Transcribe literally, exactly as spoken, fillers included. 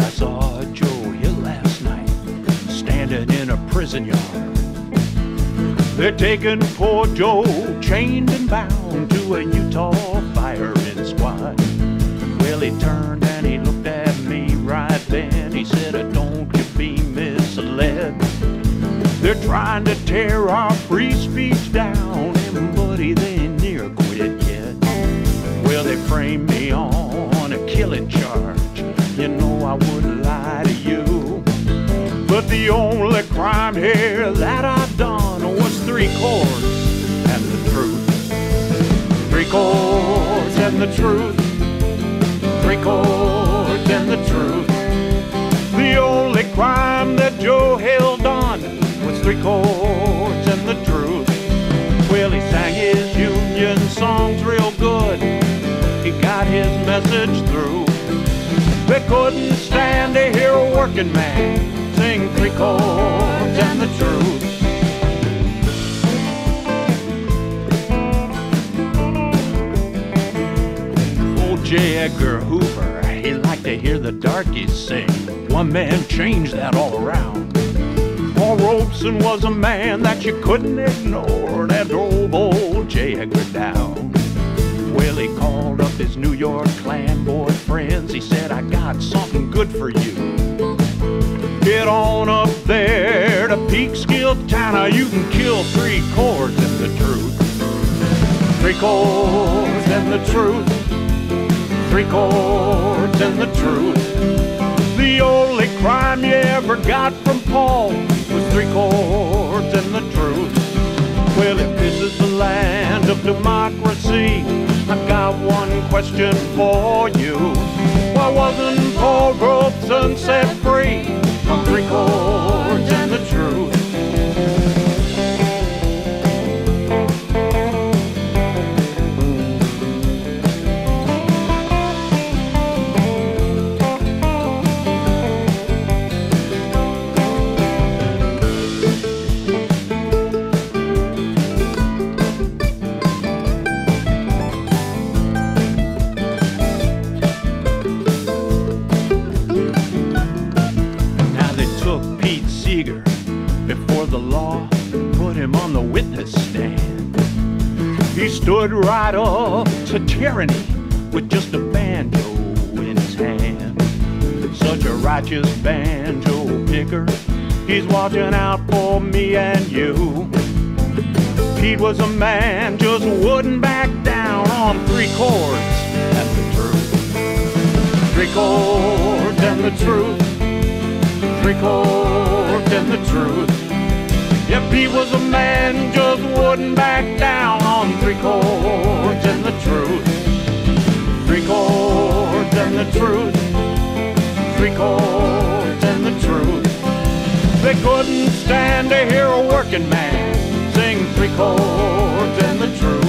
I saw Joe Hill last night, standing in a prison yard. They're taking poor Joe, chained and bound, to a Utah firing squad. Well, he turned and he looked at me right then. He said, "Don't you be misled. They're trying to tear our free speech down, and buddy, they ain't near quit yet. Well, they framed me on a killing charge. You know I wouldn't lie to you. But the only crime here that I've done was three chords and the truth. Three chords and the truth. Three chords and the truth. The only crime that Joe Hill done was three chords and the truth. Well, he sang his union songs real good. He got his message through. They couldn't stand to hear a working man sing three chords and the truth. Old J. Edgar Hoover, he liked to hear the darkies sing. One man changed that all around. Paul Robeson was a man that you couldn't ignore, that drove old J. Edgar down. Well, he called up his New York clan boy friends. He said, "I got something good for you. Get on up there to Peekskill Town. Now you can kill three chords and the truth. Three chords and the truth. Three chords and the truth. The only crime you ever got from Paul was three chords and the truth." Well, if this is the land of democracy, I've got one question for you. Why wasn't Paul Robeson set free on three chords and the truth? Before the law put him on the witness stand, he stood right up to tyranny with just a banjo in his hand. Such a righteous banjo picker, he's watching out for me and you. Pete was a man just wouldn't back down on three chords and the truth. Three chords and the truth. Three chords and the truth. Yep, he was a man just wouldn't back down on three chords and the truth. Three chords and the truth. Three chords and the truth. They couldn't stand to hear a working man sing three chords and the truth.